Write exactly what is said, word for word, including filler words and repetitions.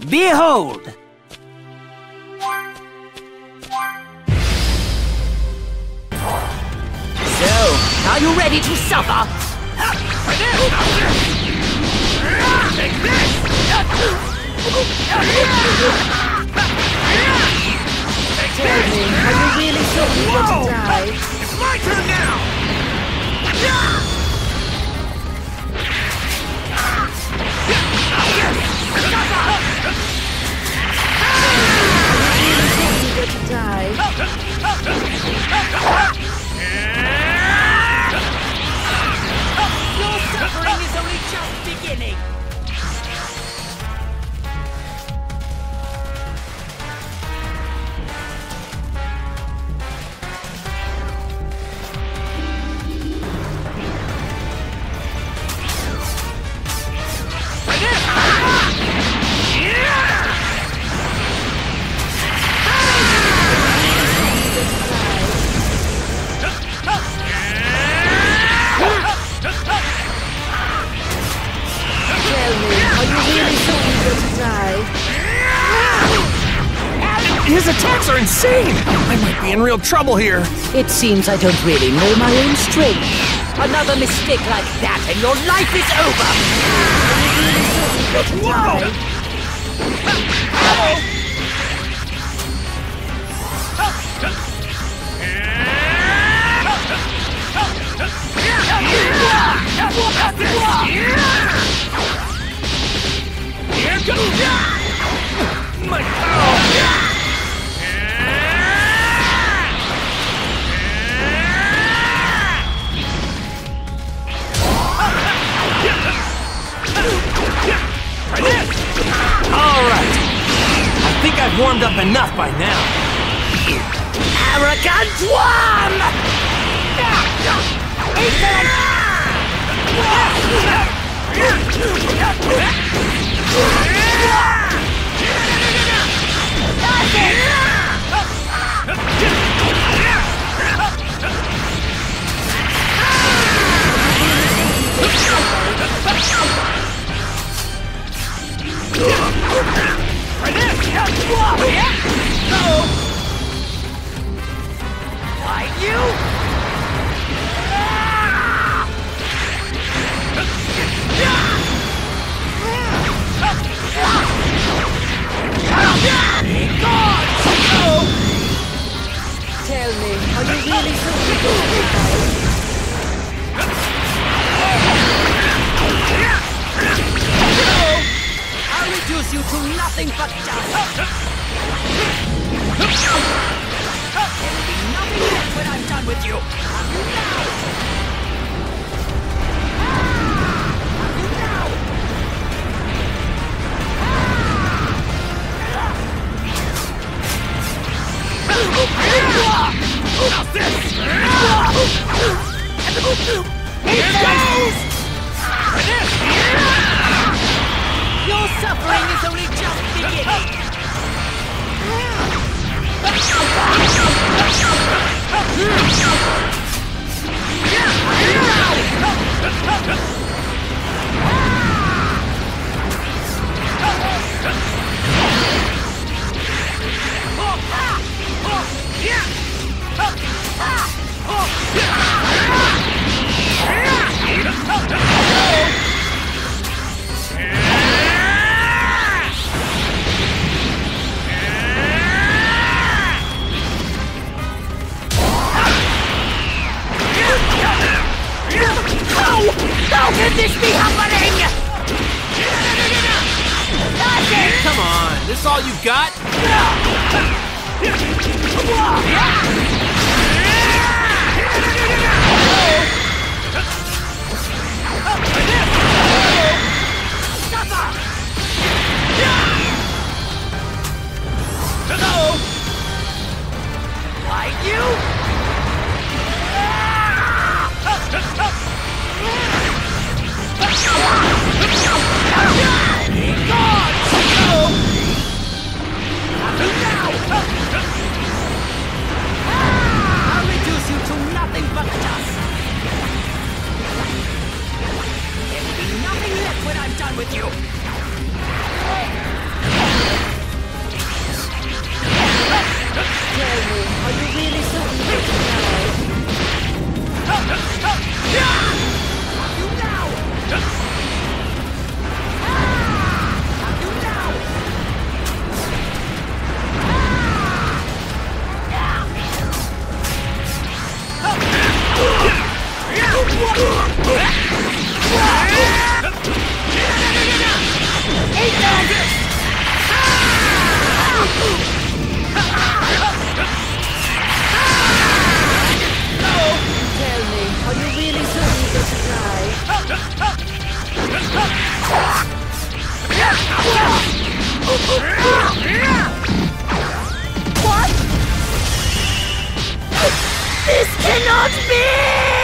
Behold! So, are you ready to suffer? Take this! Tell me, are you really sure you want to die? It's my turn now! Die. Your suffering is only just beginning! His attacks are insane! I might be in real trouble here. It seems I don't really know my own strength. Another mistake like that and your life is over! Whoa! Here goes! My power! Alright! I think I've warmed up enough by now. Arrogant worm! Why you? Tell me, are you really so good? I'll reduce you to nothing but dust! There will be nothing left when I'm done with you! Have you now? Have you now? How's this? Here goes! Your suffering is only just beginning! How can this be happening? Come on, this all you got? Why you? I'll reduce you to nothing but dust. There will be nothing left when I'm done with you. This cannot be!